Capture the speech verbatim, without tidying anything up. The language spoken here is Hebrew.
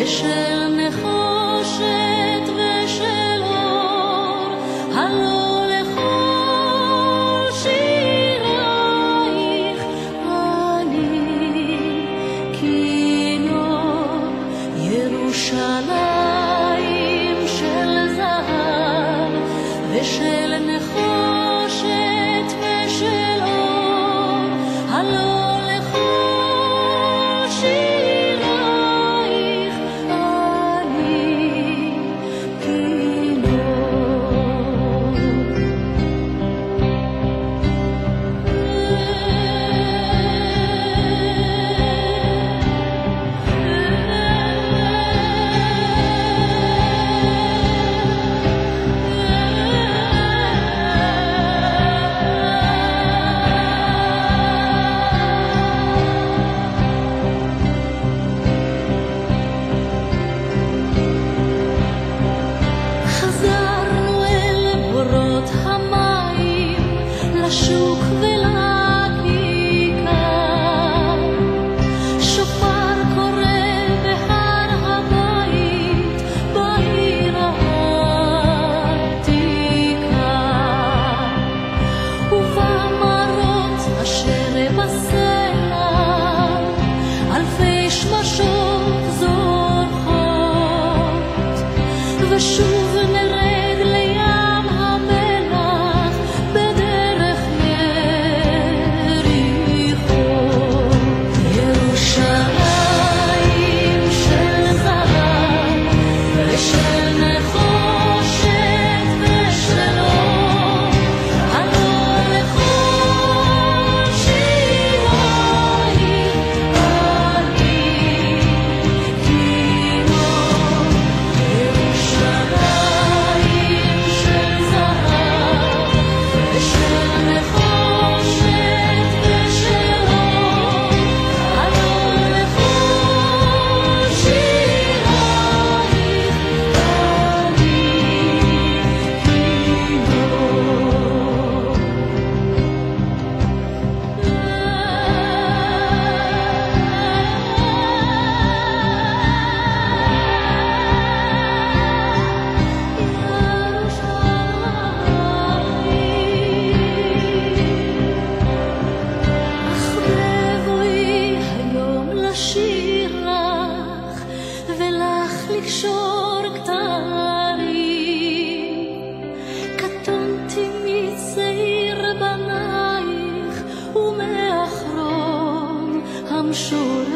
ושל נחושת ושל אור, הלא לכל שירייך אני כינור. ירושלים של זהב ושל נחושת ושל אור, הלא לשוק ולכיכר, שופר קורא בהר הבית בעיר העתיקה, ובמרות אשר בסלע אלפי שמשות זורחות, ושוב נרד לים המלח בדרך יריחו. ירושלים של זהב ושל נחושת ושל אור, הלא לכל שירייך אני כינור. ירושלים של זהב ושל נחושת ושל אור, הלא לכל שירייך אני אך בבואי היום לשיר לך ולך לקשור כתרים, קטונתי מצעיר בנייך ומאחרון המשוררים.